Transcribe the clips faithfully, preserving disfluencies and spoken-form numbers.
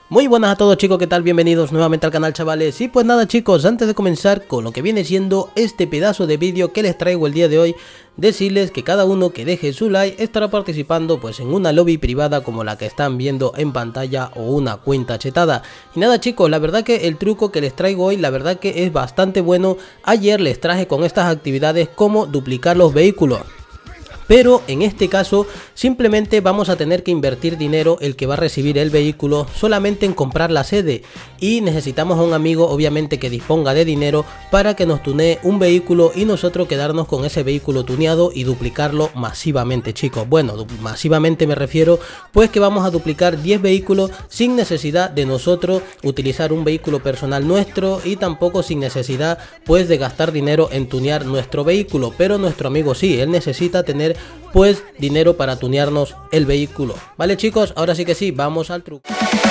Muy buenas a todos chicos, ¿qué tal? Bienvenidos nuevamente al canal, chavales. Y pues nada chicos, antes de comenzar con lo que viene siendo este pedazo de vídeo que les traigo el día de hoy, decirles que cada uno que deje su like estará participando pues en una lobby privada como la que están viendo en pantalla o una cuenta chetada. Y nada chicos, la verdad que el truco que les traigo hoy, la verdad que es bastante bueno. Ayer les traje con estas actividades cómo duplicar los vehículos. Pero en este caso simplemente vamos a tener que invertir dinero el que va a recibir el vehículo solamente en comprar la sede, y necesitamos a un amigo obviamente que disponga de dinero para que nos tunee un vehículo y nosotros quedarnos con ese vehículo tuneado y duplicarlo masivamente chicos. Bueno, masivamente me refiero pues que vamos a duplicar diez vehículos sin necesidad de nosotros utilizar un vehículo personal nuestro, y tampoco sin necesidad pues de gastar dinero en tunear nuestro vehículo. Pero nuestro amigo sí, él necesita tener pues dinero para tunearnos el vehículo. Vale chicos, ahora sí que sí, vamos al truco.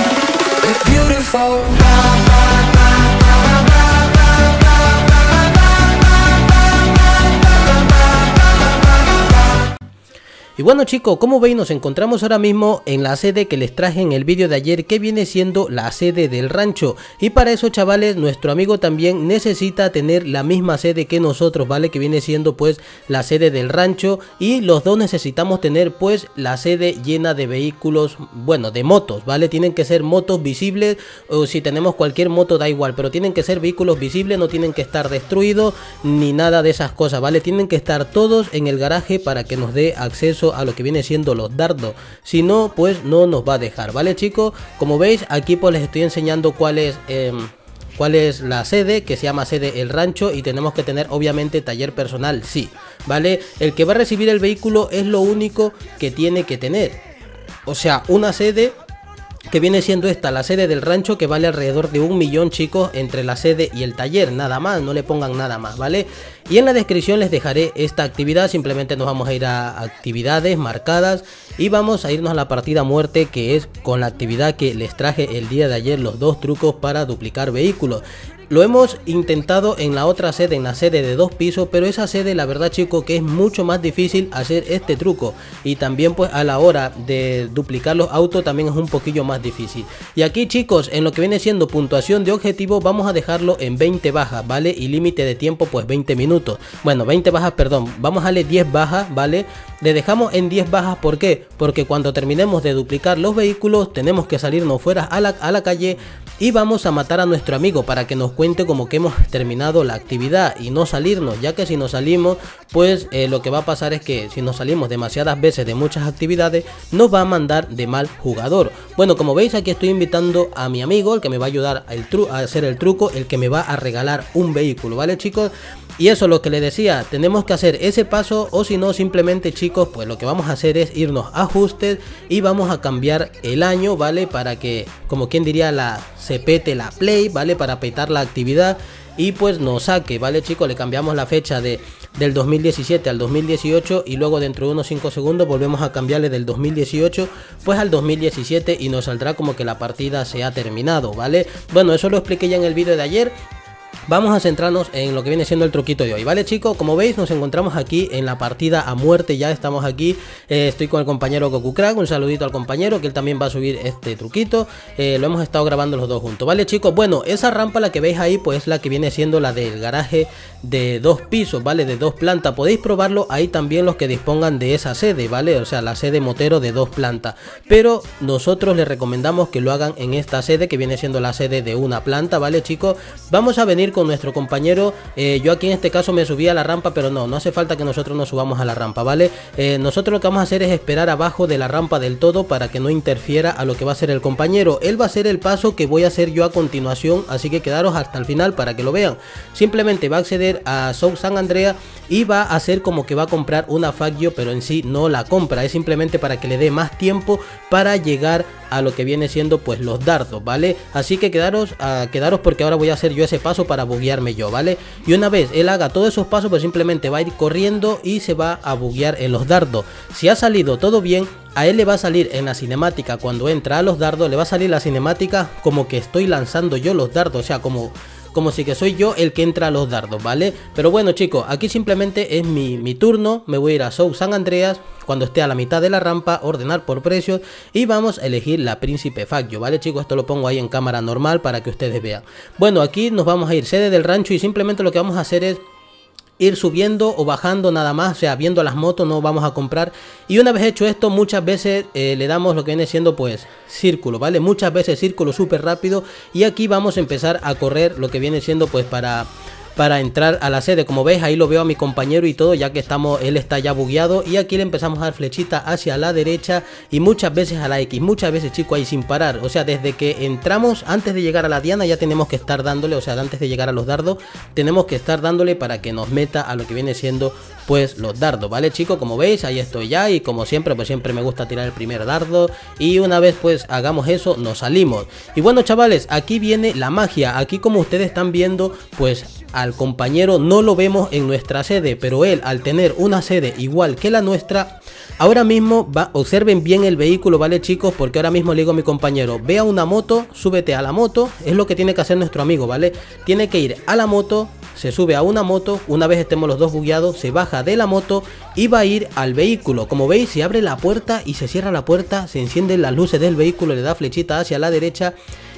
Y bueno chicos, como veis nos encontramos ahora mismo en la sede que les traje en el vídeo de ayer, que viene siendo la sede del rancho. Y para eso chavales, nuestro amigo también necesita tener la misma sede que nosotros, ¿vale? Que viene siendo pues la sede del rancho, y los dos necesitamos tener pues la sede llena de vehículos, bueno, de motos, ¿vale? Tienen que ser motos visibles, o si tenemos cualquier moto da igual, pero tienen que ser vehículos visibles, no tienen que estar destruidos ni nada de esas cosas, ¿vale? Tienen que estar todos en el garaje para que nos dé acceso a lo que viene siendo los dardos. Si no, pues no nos va a dejar, ¿vale chicos? Como veis aquí pues les estoy enseñando cuál es eh, cuál es la sede, que se llama sede el rancho, y tenemos que tener obviamente taller personal, sí, ¿vale? El que va a recibir el vehículo es lo único que tiene que tener, o sea, una sede que viene siendo esta, la sede del rancho, que vale alrededor de un millón chicos, entre la sede y el taller, nada más, no le pongan nada más, ¿vale? Y en la descripción les dejaré esta actividad, simplemente nos vamos a ir a actividades marcadas y vamos a irnos a la partida muerte, que es con la actividad que les traje el día de ayer, los dos trucos para duplicar vehículos. Lo hemos intentado en la otra sede, en la sede de dos pisos, pero esa sede la verdad chicos que es mucho más difícil hacer este truco, y también pues a la hora de duplicar los autos también es un poquillo más difícil. Y aquí chicos, en lo que viene siendo puntuación de objetivo, vamos a dejarlo en veinte bajas, ¿vale? Y límite de tiempo pues veinte minutos, bueno, veinte bajas, perdón, vamos a darle diez bajas, ¿vale? Le dejamos en diez bajas, ¿por qué? Porque cuando terminemos de duplicar los vehículos tenemos que salirnos fuera a la, a la calle, y vamos a matar a nuestro amigo para que nos cuente como que hemos terminado la actividad y no salirnos, ya que si nos salimos pues eh, lo que va a pasar es que si nos salimos demasiadas veces de muchas actividades nos va a mandar de mal jugador. Bueno, como veis aquí estoy invitando a mi amigo, el que me va a ayudar el tru a hacer el truco, el que me va a regalar un vehículo, ¿vale chicos? Y eso es lo que les decía, tenemos que hacer ese paso, o si no simplemente chicos pues lo que vamos a hacer es irnos a ajustes y vamos a cambiar el año, ¿vale? Para que, como quien diría, la se pete la play, ¿vale? Para petar la actividad y pues nos saque, ¿vale chicos? Le cambiamos la fecha de del dos mil diecisiete al dos mil dieciocho, y luego dentro de unos cinco segundos volvemos a cambiarle del dos mil dieciocho pues al dos mil diecisiete, y nos saldrá como que la partida se ha terminado, ¿vale? Bueno, eso lo expliqué ya en el vídeo de ayer. Vamos a centrarnos en lo que viene siendo el truquito de hoy, ¿vale chicos? Como veis nos encontramos aquí en la partida a muerte, ya estamos aquí, eh, estoy con el compañero Goku Crack, un saludito al compañero que él también va a subir este truquito, eh, lo hemos estado grabando los dos juntos, ¿vale chicos? Bueno, esa rampa la que veis ahí pues es la que viene siendo la del garaje de dos pisos, ¿vale? De dos plantas, podéis probarlo ahí también los que dispongan de esa sede, ¿vale? O sea, la sede motero de dos plantas, pero nosotros les recomendamos que lo hagan en esta sede que viene siendo la sede de una planta, ¿vale chicos? Vamos a venir con nuestro compañero, eh, yo aquí en este caso me subí a la rampa, pero no, no hace falta que nosotros nos subamos a la rampa, ¿vale? Eh, nosotros lo que vamos a hacer es esperar abajo de la rampa del todo para que no interfiera a lo que va a hacer el compañero. Él va a hacer el paso que voy a hacer yo a continuación, así que quedaros hasta el final para que lo vean. Simplemente va a acceder a South San Andreas y va a hacer como que va a comprar una Faggio, pero en sí no la compra, es simplemente para que le dé más tiempo para llegar a lo que viene siendo pues los dardos, ¿vale? Así que quedaros, uh, quedaros porque ahora voy a hacer yo ese paso para buguearme yo, ¿vale? Y una vez él haga todos esos pasos pues simplemente va a ir corriendo y se va a buguear en los dardos. Si ha salido todo bien, a él le va a salir en la cinemática, cuando entra a los dardos le va a salir la cinemática como que estoy lanzando yo los dardos, o sea como como si que soy yo el que entra a los dardos, ¿vale? Pero bueno chicos, aquí simplemente es mi, mi turno, me voy a ir a South San Andreas, cuando esté a la mitad de la rampa, ordenar por precios y vamos a elegir la Príncipe Faccio, ¿vale chicos? Esto lo pongo ahí en cámara normal para que ustedes vean. Bueno, aquí nos vamos a ir sede del rancho y simplemente lo que vamos a hacer es ir subiendo o bajando nada más, o sea, viendo las motos, no vamos a comprar. Y una vez hecho esto, muchas veces eh, le damos lo que viene siendo pues círculo, ¿vale? Muchas veces círculo súper rápido y aquí vamos a empezar a correr lo que viene siendo pues para... para entrar a la sede. Como veis, ahí lo veo a mi compañero y todo, ya que estamos, él está ya bugueado, y aquí le empezamos a dar flechita hacia la derecha y muchas veces a la X, muchas veces chicos, ahí sin parar. O sea, desde que entramos, antes de llegar a la diana ya tenemos que estar dándole, o sea, antes de llegar a los dardos tenemos que estar dándole para que nos meta a lo que viene siendo pues los dardos, ¿vale chicos? Como veis, ahí estoy ya, y como siempre, pues siempre me gusta tirar el primer dardo, y una vez pues hagamos eso, nos salimos. Y bueno chavales, aquí viene la magia. Aquí, como ustedes están viendo, pues al compañero no lo vemos en nuestra sede, pero él, al tener una sede igual que la nuestra, ahora mismo va, observen bien el vehículo, ¿vale chicos? Porque ahora mismo le digo a mi compañero, vea una moto, súbete a la moto. Es lo que tiene que hacer nuestro amigo, ¿vale? Tiene que ir a la moto, se sube a una moto, una vez estemos los dos bugueados, se baja de la moto y va a ir al vehículo. Como veis, se abre la puerta y se cierra la puerta, se encienden las luces del vehículo, le da flechita hacia la derecha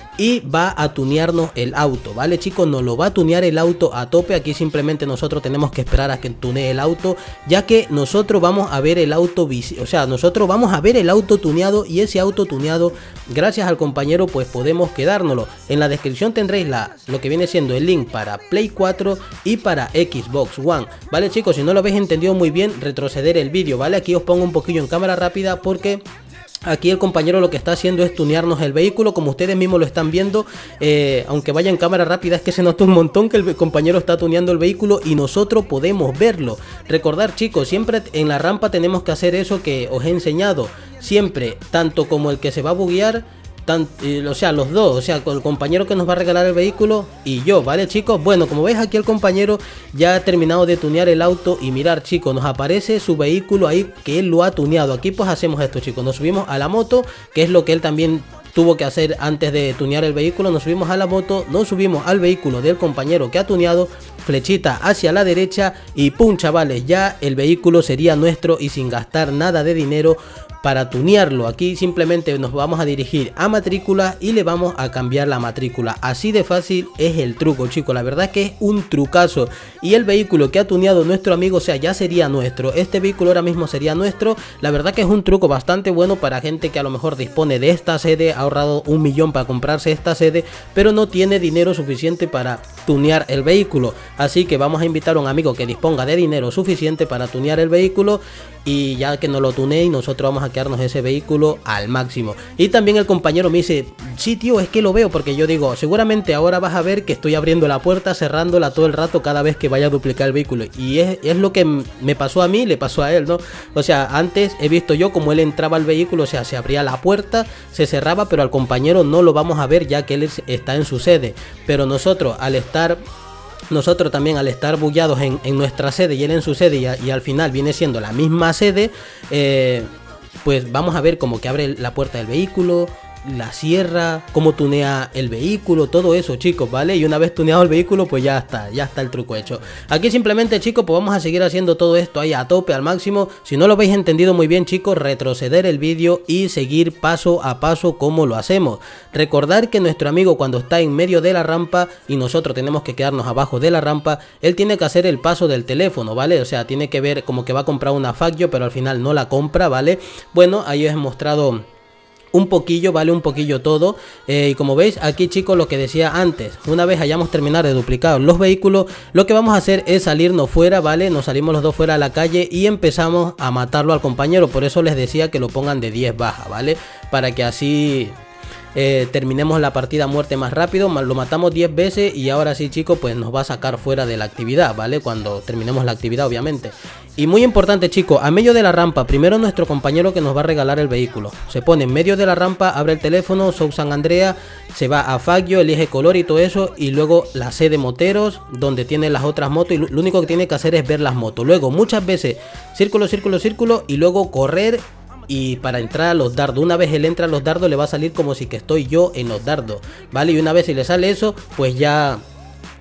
y va a tunearnos el auto, ¿vale chicos? Nos lo va a tunear el auto a tope. Aquí simplemente nosotros tenemos que esperar a que tunee el auto, ya que nosotros vamos a ver el auto, o sea, nosotros vamos a ver el auto tuneado, y ese auto tuneado, gracias al compañero, pues podemos quedárnoslo. En la descripción tendréis la, lo que viene siendo el link para Play cuatro y para Xbox One, ¿vale chicos? Si no lo habéis entendido muy bien, retroceder el vídeo, ¿vale? Aquí os pongo un poquillo en cámara rápida porque aquí el compañero lo que está haciendo es tunearnos el vehículo, como ustedes mismos lo están viendo. Eh, aunque vaya en cámara rápida, es que se nota un montón que el compañero está tuneando el vehículo y nosotros podemos verlo. Recordar chicos, siempre en la rampa tenemos que hacer eso que os he enseñado. Siempre, tanto como el que se va a buguear, Tan, eh, o sea, los dos, o sea, con el compañero que nos va a regalar el vehículo y yo, ¿vale chicos? Bueno, como veis, aquí el compañero ya ha terminado de tunear el auto y mirar chicos, nos aparece su vehículo ahí que él lo ha tuneado. Aquí pues hacemos esto chicos, nos subimos a la moto, que es lo que él también tuvo que hacer antes de tunear el vehículo. Nos subimos a la moto, nos subimos al vehículo del compañero que ha tuneado, flechita hacia la derecha y pum chavales, ya el vehículo sería nuestro y sin gastar nada de dinero para tunearlo. Aquí simplemente nos vamos a dirigir a matrícula y le vamos a cambiar la matrícula. Así de fácil es el truco chicos, la verdad es que es un trucazo. Y el vehículo que ha tuneado nuestro amigo, o sea, ya sería nuestro. Este vehículo ahora mismo sería nuestro. La verdad que es un truco bastante bueno para gente que a lo mejor dispone de esta sede, ha ahorrado un millón para comprarse esta sede, pero no tiene dinero suficiente para tunear el vehículo. Así que vamos a invitar a un amigo que disponga de dinero suficiente para tunear el vehículo, y ya que nos lo tunee y nosotros vamos a quedarnos ese vehículo al máximo. Y también el compañero me dice, sí tío, es que lo veo, porque yo digo, seguramente ahora vas a ver que estoy abriendo la puerta, cerrándola todo el rato cada vez que vaya a duplicar el vehículo. Y es, es lo que me pasó a mí, le pasó a él, ¿no? O sea, antes he visto yo como él entraba al vehículo, o sea, se abría la puerta, se cerraba, pero al compañero no lo vamos a ver ya que él está en su sede. Pero nosotros, al estar... Nosotros también al estar bugueados en, en nuestra sede y él en su sede, y, a, y al final viene siendo la misma sede, eh, pues vamos a ver como que abre la puerta del vehículo, la cierra, cómo tunea el vehículo, todo eso chicos, ¿vale? Y una vez tuneado el vehículo, pues ya está, ya está el truco hecho. Aquí simplemente chicos, pues vamos a seguir haciendo todo esto ahí a tope, al máximo. Si no lo habéis entendido muy bien chicos, retroceder el vídeo y seguir paso a paso cómo lo hacemos. Recordar que nuestro amigo, cuando está en medio de la rampa y nosotros tenemos que quedarnos abajo de la rampa, él tiene que hacer el paso del teléfono, ¿vale? O sea, tiene que ver como que va a comprar una Faccio, pero al final no la compra, ¿vale? Bueno, ahí os he mostrado un poquillo, vale, un poquillo todo. Eh, y como veis aquí chicos, lo que decía antes, una vez hayamos terminado de duplicar los vehículos, lo que vamos a hacer es salirnos fuera, vale, nos salimos los dos fuera a la calle y empezamos a matarlo al compañero. Por eso les decía que lo pongan de diez baja, vale, para que así Eh, terminemos la partida a muerte más rápido. Lo matamos diez veces y ahora sí chicos, pues nos va a sacar fuera de la actividad, ¿vale? Cuando terminemos la actividad, obviamente. Y muy importante chicos, a medio de la rampa, primero nuestro compañero que nos va a regalar el vehículo se pone en medio de la rampa, abre el teléfono, South San Andreas, se va a Faccio, elige color y todo eso, y luego la sede moteros donde tiene las otras motos, y lo único que tiene que hacer es ver las motos. Luego muchas veces círculo, círculo, círculo, y luego correr y para entrar a los dardos. Una vez él entra a los dardos le va a salir como si que estoy yo en los dardos, ¿vale? Y una vez si le sale eso, pues ya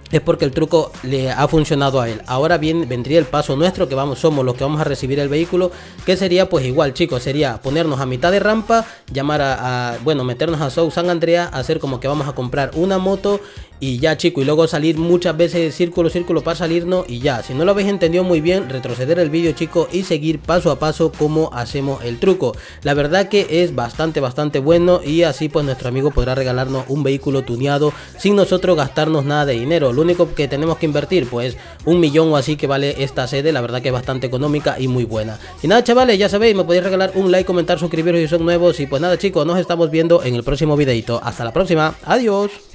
es porque el truco le ha funcionado a él. Ahora bien vendría el paso nuestro, que vamos somos los que vamos a recibir el vehículo, que sería pues igual, chicos, sería ponernos a mitad de rampa, llamar a, a bueno, meternos a South San Andreas, hacer como que vamos a comprar una moto y ya, chicos, y luego salir muchas veces círculo, círculo para salirnos y ya. Si no lo habéis entendido muy bien, retroceder el vídeo, chicos, y seguir paso a paso cómo hacemos el truco. La verdad que es bastante, bastante bueno, y así pues nuestro amigo podrá regalarnos un vehículo tuneado sin nosotros gastarnos nada de dinero. Lo único que tenemos que invertir pues un millón o así que vale esta sede. La verdad que es bastante económica y muy buena. Y nada, chavales, ya sabéis, me podéis regalar un like, comentar, suscribiros si son nuevos. Y pues nada, chicos, nos estamos viendo en el próximo videito. Hasta la próxima, adiós.